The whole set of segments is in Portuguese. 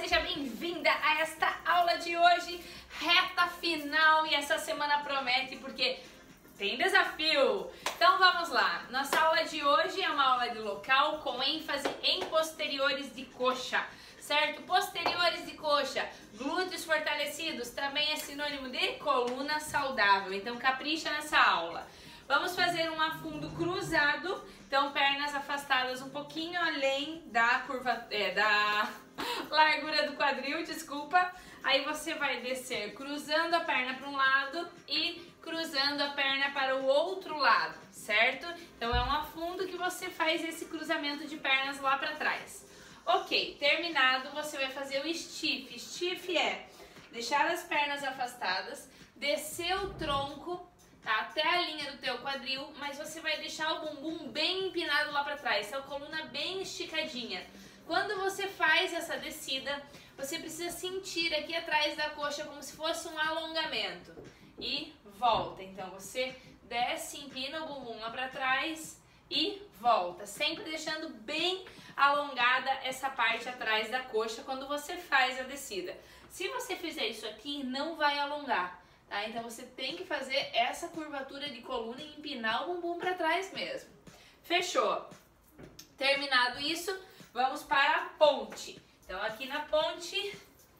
seja bem-vinda a esta aula de hoje, reta final, e essa semana promete porque tem desafio. Então vamos lá, nossa aula de hoje é uma aula de local com ênfase em posteriores de coxa, certo? Posteriores de coxa, glúteos fortalecidos, também é sinônimo de coluna saudável, então capricha nessa aula. Vamos fazer um afundo cruzado, então pernas afastadas um pouquinho além da curva, da largura do quadril, desculpa. Aí você vai descer cruzando a perna para um lado e cruzando a perna para o outro lado, certo? Então é um afundo que você faz esse cruzamento de pernas lá para trás. Ok, terminado, você vai fazer o stiff. Stiff é deixar as pernas afastadas, descer o tronco, tá, até a linha do teu quadril, mas você vai deixar o bumbum bem empinado lá para trás, a coluna bem esticadinha. Quando você faz essa descida, você precisa sentir aqui atrás da coxa como se fosse um alongamento. E volta, então você desce, empina o bumbum lá para trás e volta, sempre deixando bem alongada essa parte atrás da coxa quando você faz a descida. Se você fizer isso aqui, não vai alongar. Tá? Então você tem que fazer essa curvatura de coluna e empinar o bumbum para trás mesmo. Fechou? Terminado isso, vamos para a ponte. Então aqui na ponte,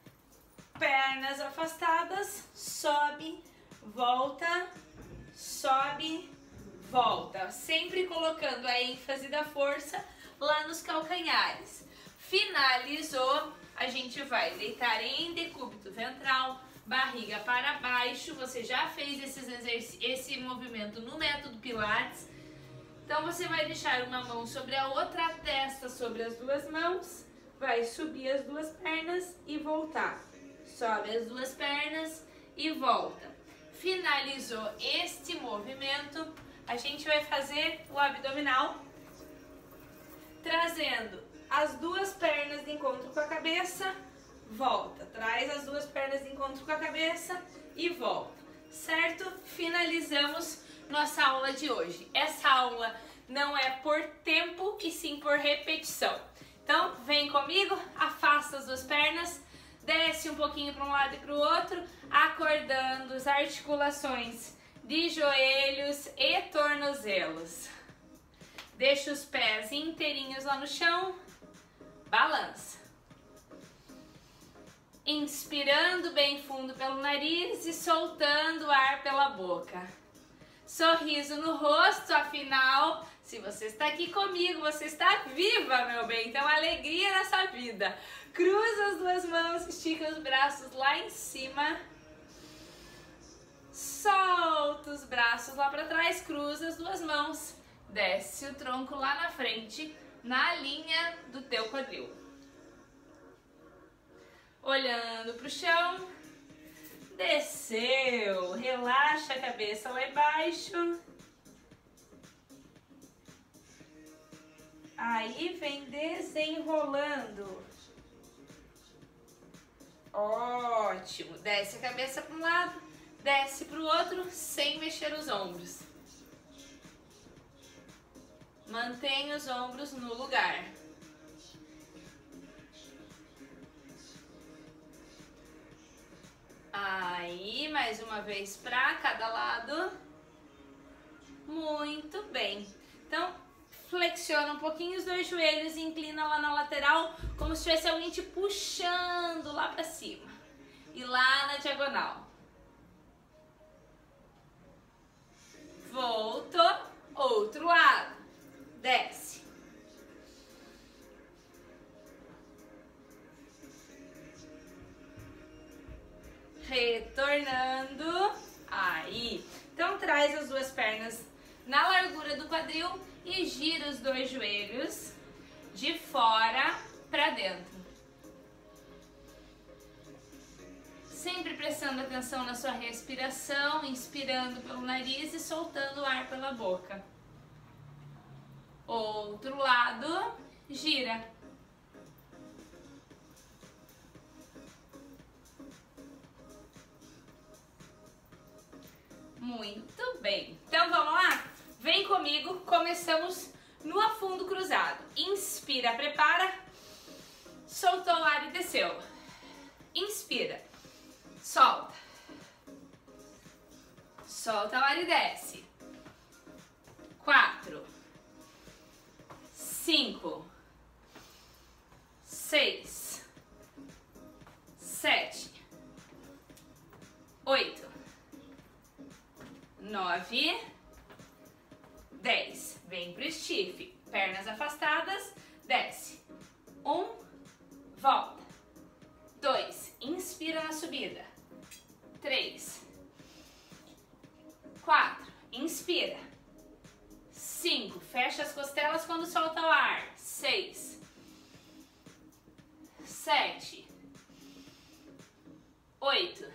pernas afastadas, sobe, volta, sobe, volta. Sempre colocando a ênfase da força lá nos calcanhares. Finalizou, a gente vai deitar em decúbito ventral, barriga para baixo. Você já fez esse movimento no método Pilates. Então você vai deixar uma mão sobre a outra, a testa sobre as duas mãos, vai subir as duas pernas e voltar. Sobe as duas pernas e volta. Finalizou este movimento, a gente vai fazer o abdominal, trazendo as duas pernas de encontro com a cabeça, volta, traz as duas pernas de encontro com a cabeça e volta, certo? Finalizamos nossa aula de hoje. Essa aula não é por tempo e sim por repetição. Então, vem comigo, afasta as duas pernas, desce um pouquinho para um lado e para o outro, acordando as articulações de joelhos e tornozelos. Deixa os pés inteirinhos lá no chão, balança. Inspirando bem fundo pelo nariz e soltando o ar pela boca. Sorriso no rosto, afinal, se você está aqui comigo, você está viva, meu bem. Então, alegria nessa vida. Cruza as duas mãos, estica os braços lá em cima. Solta os braços lá para trás, cruza as duas mãos. Desce o tronco lá na frente, na linha do teu quadril. Olhando para o chão, desceu, relaxa a cabeça lá embaixo. Aí vem desenrolando. Ótimo, desce a cabeça para um lado, desce para o outro, sem mexer os ombros. Mantenha os ombros no lugar. Aí, mais uma vez para cada lado. Muito bem. Então, flexiona um pouquinho os dois joelhos e inclina lá na lateral, como se tivesse alguém te puxando lá para cima. E lá na diagonal. Voltou. Outro lado. Desce. Retornando, aí, então traz as duas pernas na largura do quadril e gira os dois joelhos de fora para dentro. Sempre prestando atenção na sua respiração, inspirando pelo nariz e soltando o ar pela boca. Outro lado, gira. Muito bem, então vamos lá? Vem comigo, começamos no afundo cruzado. Inspira, prepara, soltou o ar e desceu. solta o ar e desce. 4, 5, 6, 7, 8, 9, 10. Vem pro stiff. Pernas afastadas, desce. 1, volta. 2, inspira na subida. 3, 4, inspira. 5, fecha as costelas quando solta o ar. 6, 7, 8,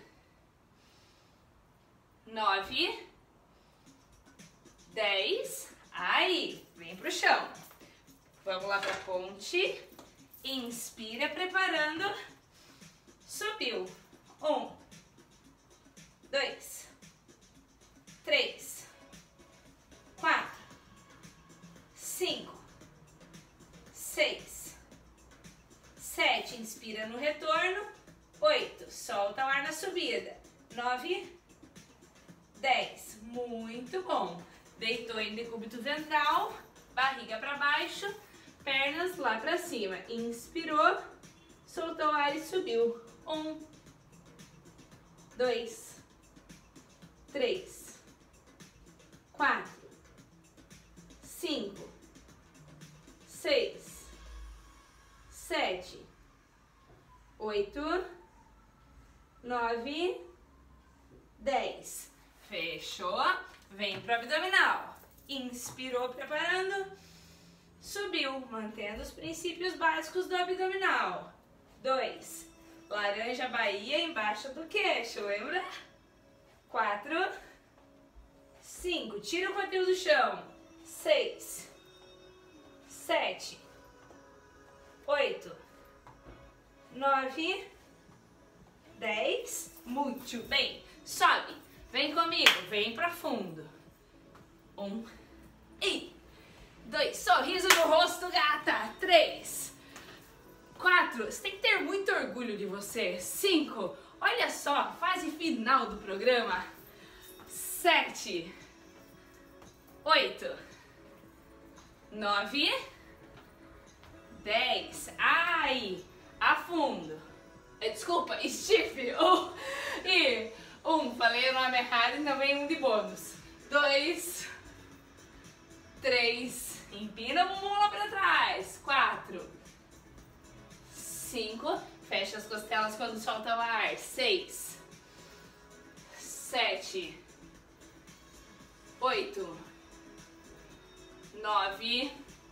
9, 10. Aí, vem pro chão. Vamos lá pra ponte. Inspira, preparando. Subiu. 1, 2, 3, 4, 5, 6, 7. Inspira no retorno. 8. Solta o ar na subida. 9, 10. Muito bom. Deitou em decúbito ventral, barriga para baixo, pernas lá para cima. Inspirou, soltou o ar e subiu. 1, 2, 3, 4, 5, 6, 7, 8, 9, 10. Fechou? Vem pro abdominal. Inspirou, preparando. Subiu, mantendo os princípios básicos do abdominal. 2. Laranja Bahia embaixo do queixo, lembra? 4. 5. Tira o quadril do chão. 6. 7. 8. 9. 10. Muito bem. Sobe. Vem comigo, vem pra fundo. 1 e 2. Sorriso no rosto, gata. 3, 4. Você tem que ter muito orgulho de você. 5. Olha só, fase final do programa. 7, 8, 9, 10. Ai, afundo. Desculpa, stiff. E 1, falei o nome errado, então vem um de bônus. 2, 3, empina o bumbum lá pra trás. 4, 5, fecha as costelas quando solta o ar. 6, 7, 8, 9,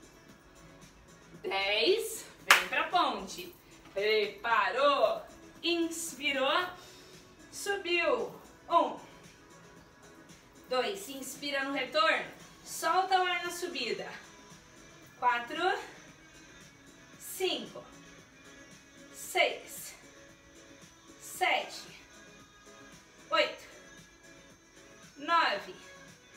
10. Vem pra ponte. Preparou, inspirou, subiu. 1, 2, inspira no retorno, solta o ar na subida. 4, 5, 6, 7, 8, 9,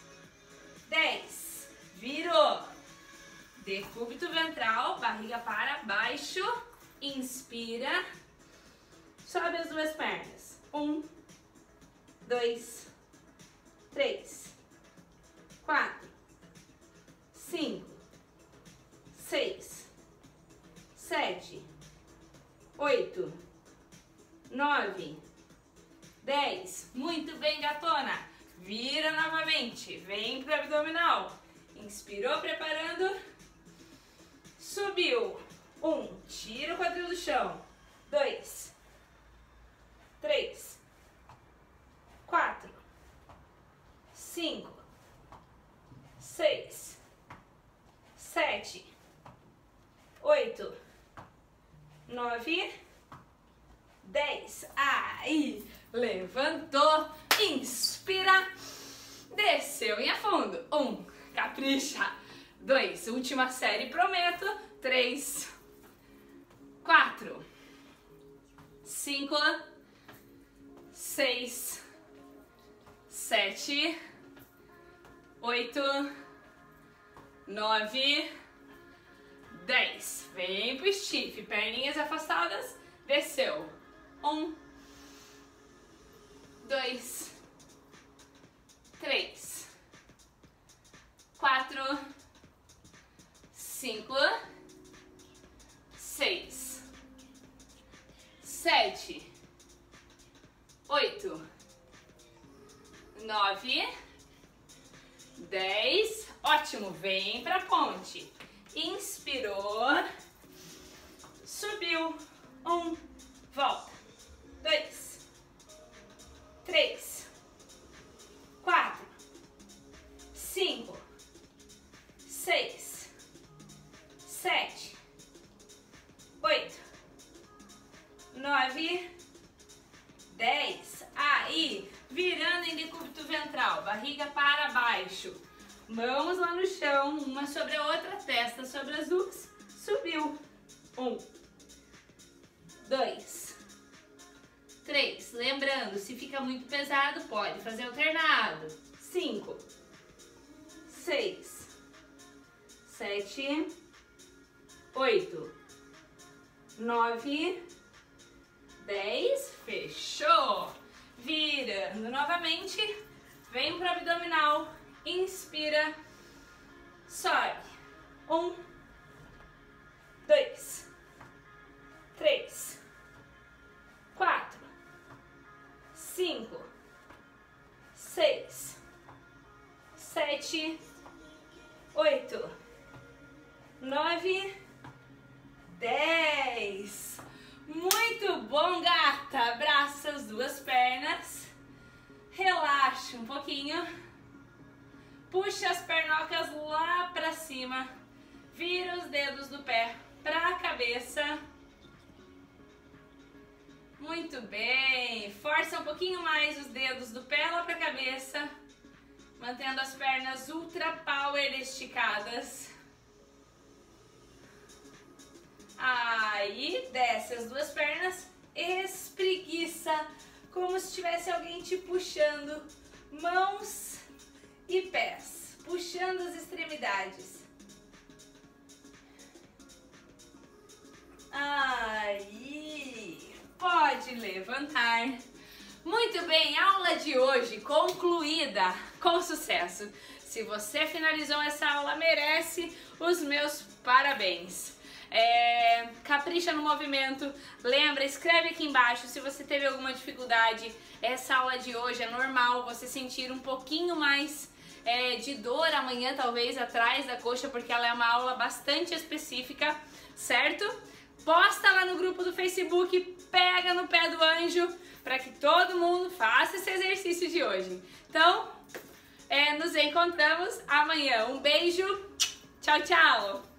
10. Virou. Decúbito ventral, barriga para baixo. Inspira. Sobe as duas pernas. 1, 2, 3, 4, 5, 6, 7, 8, 9, 10. Muito bem, gatona. Vira novamente. Vem pro abdominal. Inspirou, preparando. Subiu. 1. Tira o quadril do chão. 2, 3, 4, 5, 6, 7, 8, 9, 10. Aí, levantou, inspira, desceu em afundo. 1, capricha. 2, última série, prometo. 3, 4, 5, 6, 7, 8, 9, 10. Vem pro stiff, perninhas afastadas, desceu. 1, 2, 3, 4, 5, 6, 7, 8, 9, 10. Ótimo, vem pra ponte. Inspirou, subiu. 1, volta. 2, 3, 4, 5, 6, 7, 8, 9, 10. Aí, virando em decúbito ventral, barriga para baixo. Mãos lá no chão, uma sobre a outra, testa sobre as duas. Subiu. 1, 2, 3. Lembrando, se fica muito pesado, pode fazer alternado. 5, 6, 7, 8, 9, 10. Fechou. Virando novamente, vem pro abdominal. Inspira, sobe. 1, 2, 3, 4, 5, 6, 7, 8, 9, 10. Muito bom, gata. Abraça as duas pernas. Relaxa um pouquinho. Puxa as pernocas lá pra cima. Vira os dedos do pé pra cabeça. Muito bem. Força um pouquinho mais os dedos do pé lá pra cabeça. Mantendo as pernas ultra power esticadas. Aí, desce as duas pernas. Espreguiça. Como se tivesse alguém te puxando. Mãos e pés, puxando as extremidades. Aí, pode levantar. Muito bem, aula de hoje concluída com sucesso. Se você finalizou essa aula, merece os meus parabéns. Capricha no movimento. Lembra, escreve aqui embaixo se você teve alguma dificuldade. Essa aula de hoje é normal você sentir um pouquinho mais de dor amanhã, talvez, atrás da coxa, porque ela é uma aula bastante específica, certo? Posta lá no grupo do Facebook, pega no pé do anjo, para que todo mundo faça esse exercício de hoje. Então, nos encontramos amanhã. Um beijo, tchau, tchau!